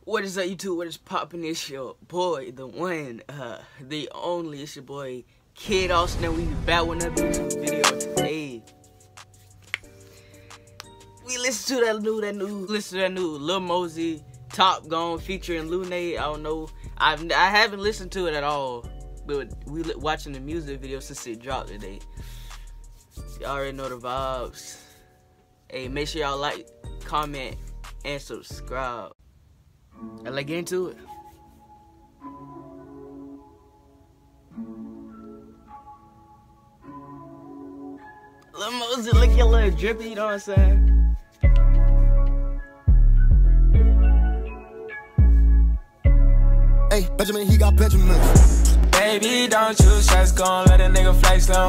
What is up, YouTube? What is poppin'? It's your boy, the one, the only. It's your boy, Kid Austin, and we back with another YouTube video today. We listen to that new Lil Mosey, Top Gun featuring Lune. I don't know. I haven't listened to it at all, but we watching the music video since it dropped today. Y'all already know the vibes. Hey, make sure y'all like, comment, and subscribe. And let's get into it. Lil Mosey looking a little drippy, you know what I'm saying? Hey, Benjamin, he got Benjamin. Baby, don't you just gon' let a nigga flex slow.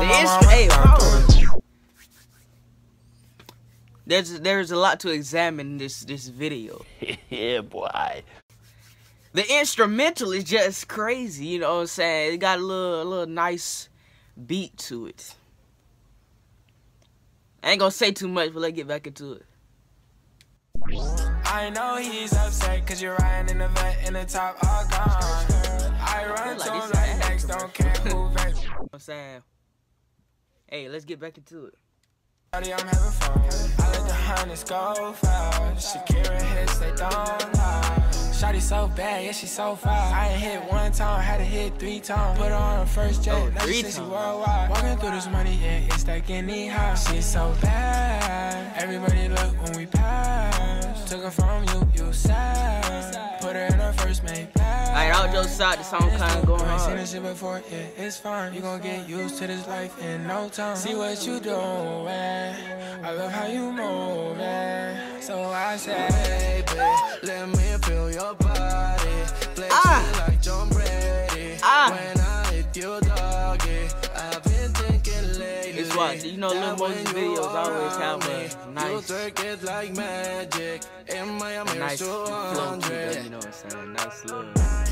There's a lot to examine in this video. Yeah, boy. The instrumental is just crazy, you know what I'm saying? It got a little nice beat to it. I ain't gonna say too much, but let's get back into it. I know he's upset cause you're riding in the vet in the top all gone. I run to him like next, don't care who vex. You know what I'm saying? Hey, let's get back into it. I'm having fun. I let the hunters go fast. Shakira hits, they don't lie. Shawty so bad, yeah, she so fast. I ain't hit one time, had to hit 3 times. Put her on her first jet, now she says she worldwide. Walking through this money, yeah, it's like any house. She's so bad, everybody look when we pass. Took her from you sad. Put her in her first mate pass. Alright, out your side, the song kinda going I seen hard. this shit before, yeah, it's fine. You gon' get used to this life in no time. See what you doing, I love how you moving. So I say, baby, let me feel your body. Flexing like John Brady. When I hit you, doggy, I've been thinking lately. It's what, you know, Lil Mosey videos always have a nice, it like magic. In Miami, nice flow to them, you know what I'm saying? Nice little,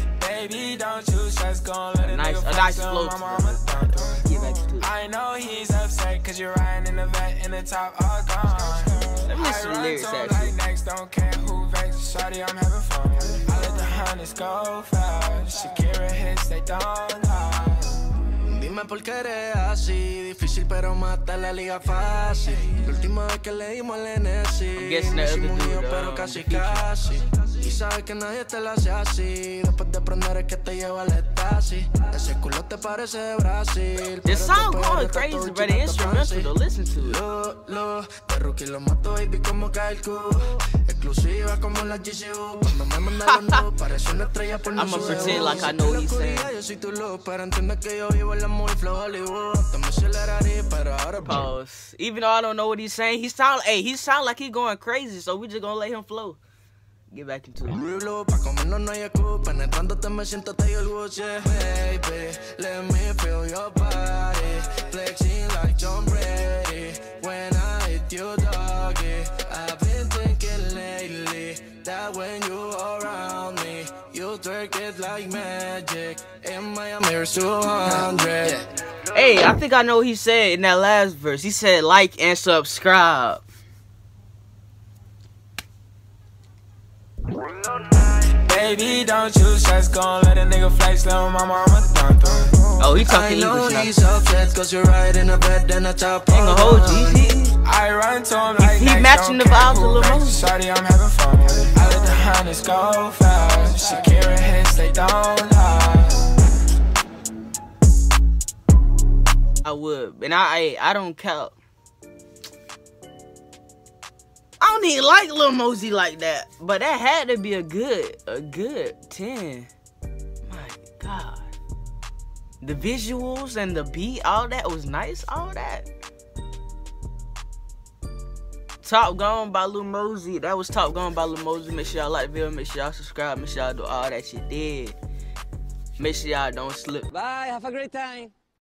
baby, don't you just gon' let a nice flow to them. Get back to it. I know he's upset cause you're riding in the vet in the top all gone. Let me listen to the lyrics actually. Like next, don't care who vex. Shawty, I'm having fun. I let the hunters go fast. Shakira hits, they don't lie. Dime por qué eres así, difícil pero mata la liga fácil. La última vez que le dimos el NSI, pero casi casi. Y sabes que nadie te la hace así. Después de aprender es que te lleva al estasis. Ese culo te parece de Brasil. This song going crazy, but the instrumental to listen to it. De rookie lo mato, baby, como cae el cubo. Exclusiva como la GCU. Cuando me manda los nudos, parece una estrella por no I'ma pretend like I know what he's saying. Yo soy tu luz, pero entiende que yo vivo en la muy flow Hollywood. Te aceleraría, pero ahora pause. Even though I don't know what he's saying, he sound like he going crazy, so we just gonna let him flow. Get back into it. Pa' comernos no hay excusa, penetrándote me siento hasta el gusto. Baby, let me feel your body, flexing like John Brady. When I hit you, doggy, I've been thinking lately that when you around me, you twerk it like magic. In Miami, there's 200. Hey, I think I know what he said in that last verse. He said like and subscribe. Baby, don't you just gon' let a nigga flex, little mama, I'm a Oh, he talking English now. He's upset cause you're riding a bed and a top. Ain't gonna hold you. I run to him like he matching the vibes a little more. Shawty, I'm having fun. I let the hunters go fast. Shakira hits, they don't lie. I would, and I don't count. I don't even like Lil Mosey like that, but that had to be a good 10. My God, the visuals and the beat, all that was nice. All that. Top Gun by Lil Mosey. That was Top Gun by Lil Mosey. Make sure y'all like the video. Make sure y'all subscribe. Make sure y'all do all that you did. Make sure y'all don't slip. Bye, have a great time.